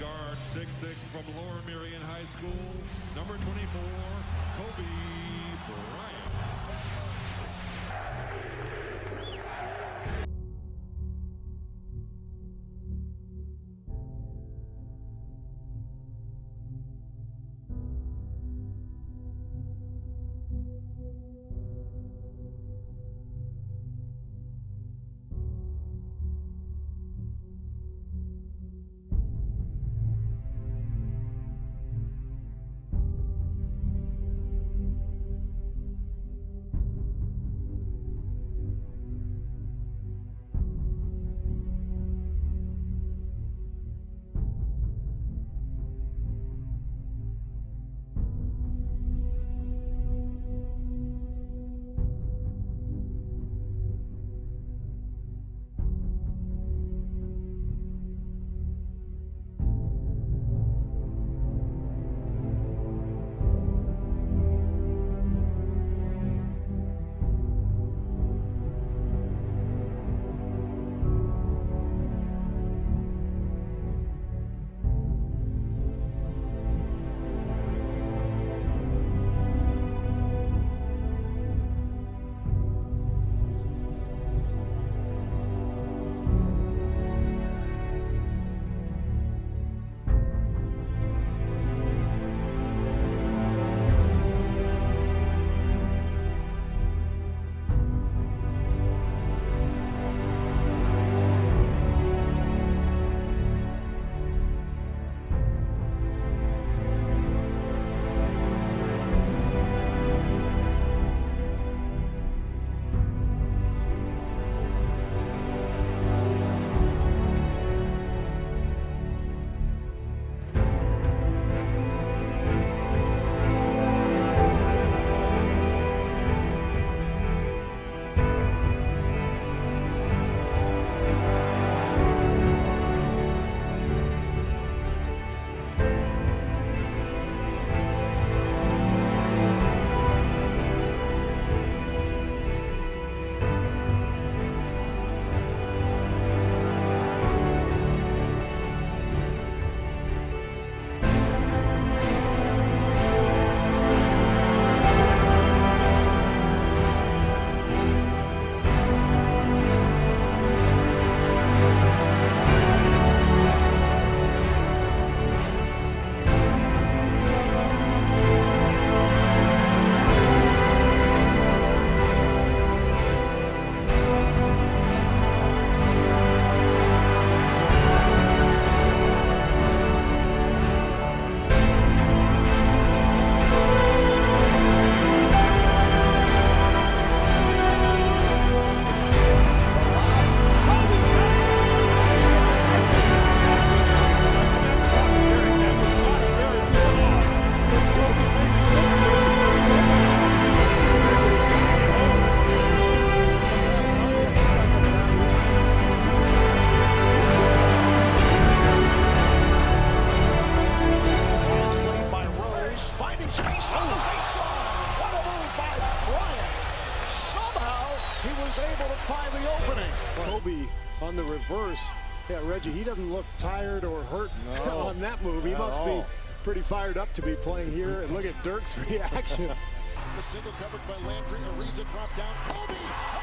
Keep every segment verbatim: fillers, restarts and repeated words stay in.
guard, six six from Lower Merion High School, number twenty-four, Kobe Bryant. Kobe on the reverse. Yeah, Reggie, he doesn't look tired or hurt no, on that move. He must be pretty fired up to be playing here. And look at Dirk's reaction. The single coverage by Landry. Ariza dropped down. Kobe!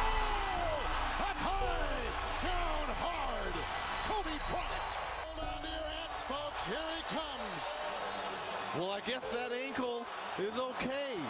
Oh! Up high! Down hard! Kobe Bryant! Hold on to your hats, folks. Here he comes. Well, I guess that ankle is okay.